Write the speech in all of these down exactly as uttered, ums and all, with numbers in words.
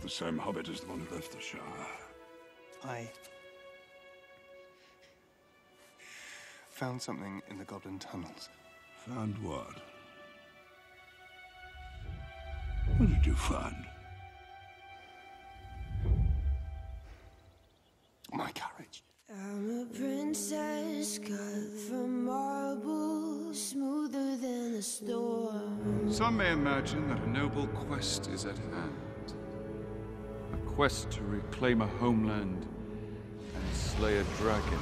the same hobbit as the one who left the Shire. I found something in the Goblin tunnels. Found what? What did you find? My carriage. I'm a princess cut from marble, smoother than a storm. Some may imagine that a noble quest is at hand. A quest to reclaim a homeland and slay a dragon.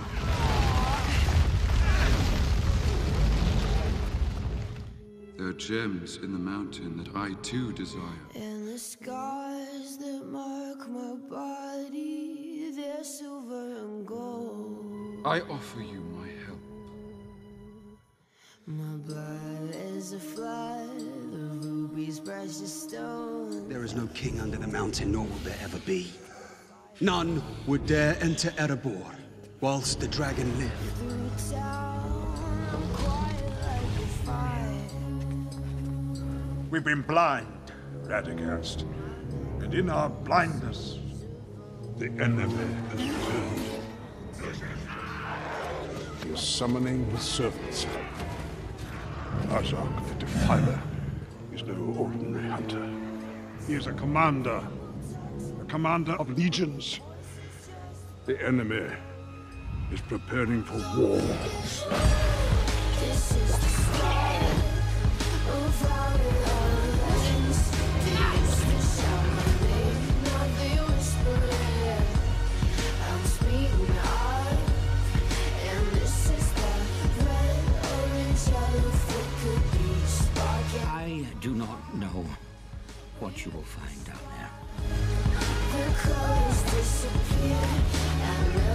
There are gems in the mountain that I too desire. And the scars that mark my body, they're silver and gold. I offer you my help. My blood is a flood, the ruby's precious stone. There is no king under the mountain, nor will there ever be. None would dare enter Erebor whilst the dragon lived. Through town, I'm quiet like a fire. We've been blind, Radagast. And in our blindness, the enemy has returned. He is summoning his servants. Azog the Defiler is no ordinary hunter. He is a commander. A commander of legions. The enemy is preparing for war. This is the start of our alliance. They used to shout my name, now they whisper it. I'm speaking out, and this is the red, orange, yellow flicker beach sparking. I do not know what you will find down there. The colors disappear, and the